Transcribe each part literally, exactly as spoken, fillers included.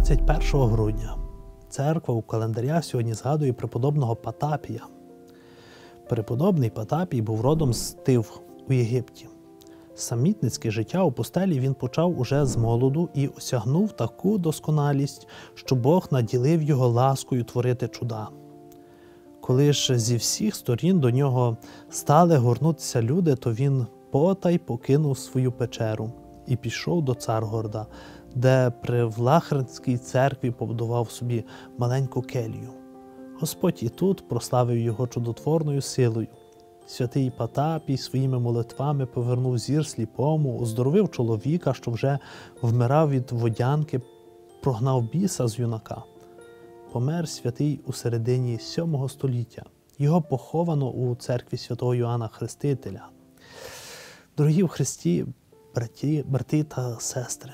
двадцять першого грудня церква у календаря сьогодні згадує преподобного Потапія. Преподобний Потапій був родом з Тив у Єгипті. Самітницьке життя у пустелі він почав уже з молоду і осягнув таку досконалість, що Бог наділив його ласкою творити чуда. Коли ж зі всіх сторін до нього стали горнутися люди, то він потай покинув свою печеру і пішов до Царгорода, де при Влахернській церкві побудував собі маленьку келію. Господь і тут прославив його чудотворною силою. Святий Потапій своїми молитвами повернув зір сліпому, оздоровив чоловіка, що вже вмирав від водянки, прогнав біса з юнака. Помер святий у середині сьомого століття. Його поховано у церкві святого Йоанна Хрестителя. Дорогі в Христі, браті, брати та сестри,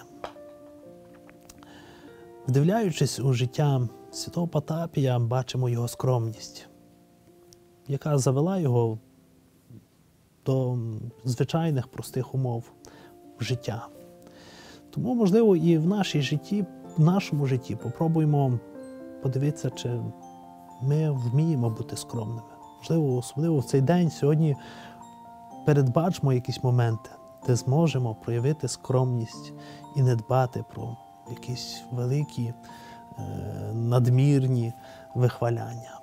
вдивляючись у життя святого Потапія, бачимо його скромність, яка завела його до звичайних простих умов життя. Тому, можливо, і в нашій житті, в нашому житті попробуємо подивитися, чи ми вміємо бути скромними. Можливо, особливо в цей день сьогодні передбачимо якісь моменти, де зможемо проявити скромність і не дбати про якісь великі, надмірні вихваляння.